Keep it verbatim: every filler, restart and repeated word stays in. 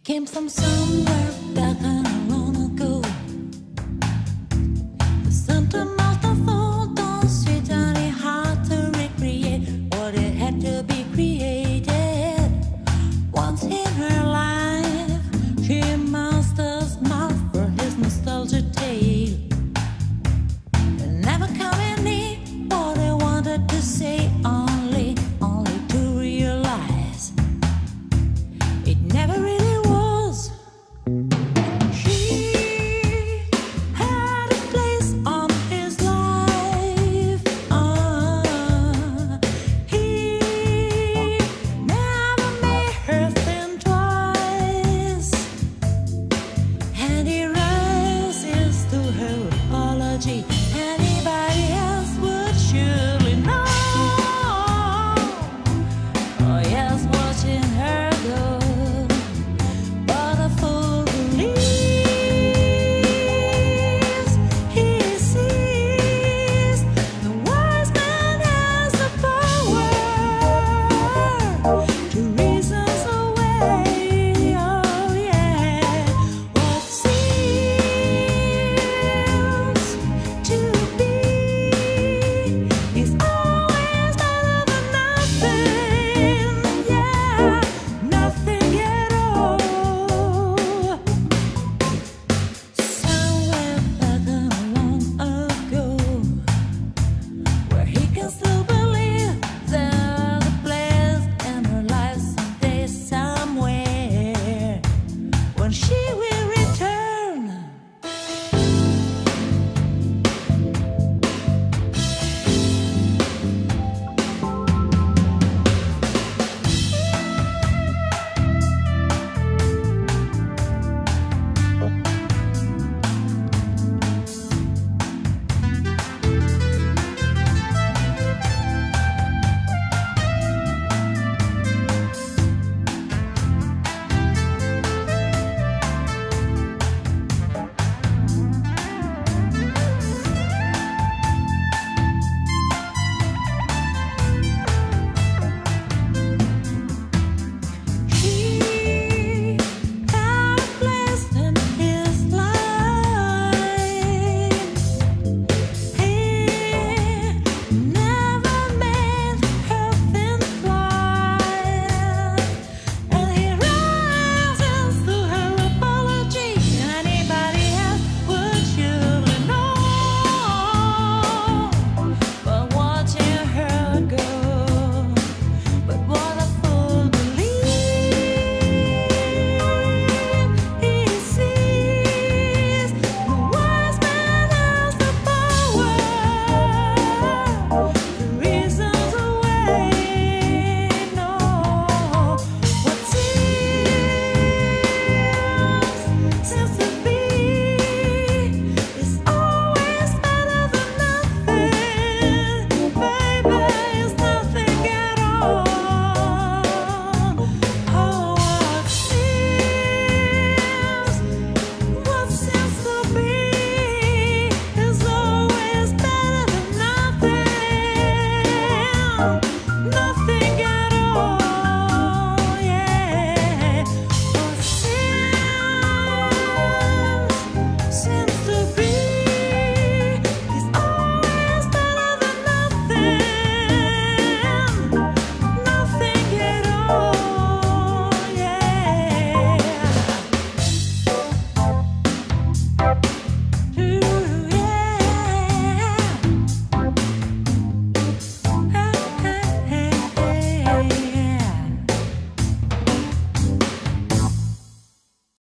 Came from somewhere back long ago. The sentimental thought don't sit any hard to recreate what it had to be created. Once in her life, she masters mouth for his nostalgia tale. Never coming near what I wanted to say, only, only to realize it never really was. She had a place on his life. Uh, he never made her think twice, and he rises to her apology. Anybody else would surely know. Oh yeah.